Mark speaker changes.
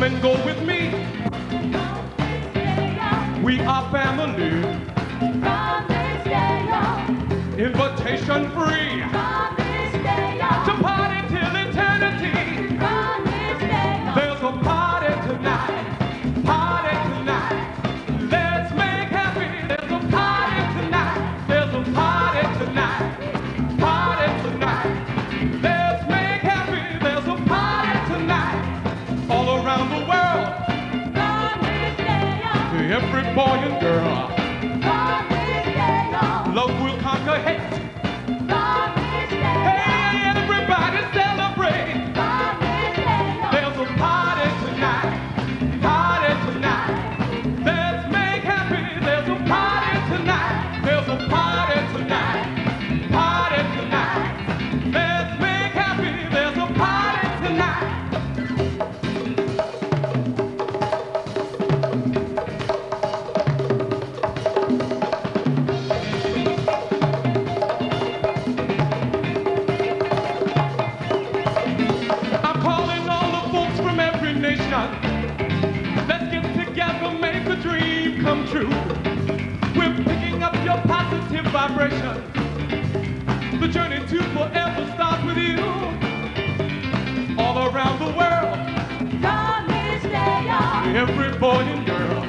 Speaker 1: and go with me. We are family. Invitation free. To party till eternity. There's a party tonight. Party tonight. Let's make happy. There's a party tonight. There's a party tonight. Party tonight. Let's make happy. There's a party tonight. All around the world. To every boy and girl. Love will conquer hate. Hey, everybody celebrate. There's a party tonight. Party tonight. Let's make happy. There's a party tonight. There's a party tonight. Party tonight. Let's make happy. There's a party tonight. I'm calling all the folks from every nation. Let's get together, make a dream come true. We're picking up your positive vibration. The journey to forever starts with you. All around the world. Every boy and girl.